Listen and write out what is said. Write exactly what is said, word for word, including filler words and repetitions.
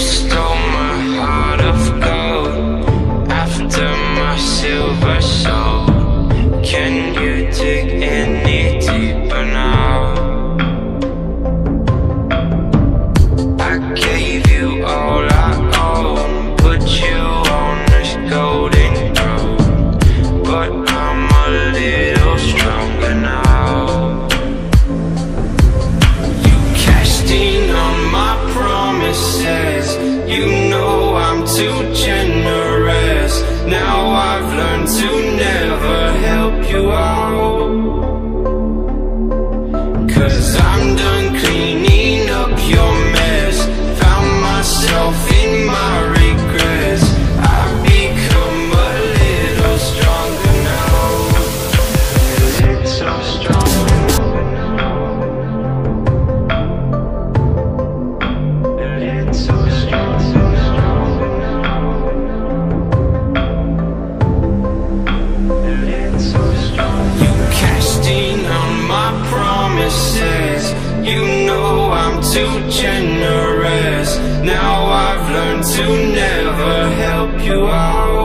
stole my heart of gold after my silver soul. Can you dig any deeper now? I gave you all I own, put you on this golden road, but I'm a little stronger now. You cashed in on my promises, you know I'm too generous. Now I've learned to never help you out, 'cause I'm done cleaning up your mess. Found myself in my regrets. I've become a little stronger now, a little stronger now, a little stronger now, a little stronger. You cashed in on my promises, you know I'm too generous. Now I've learned to never help you out.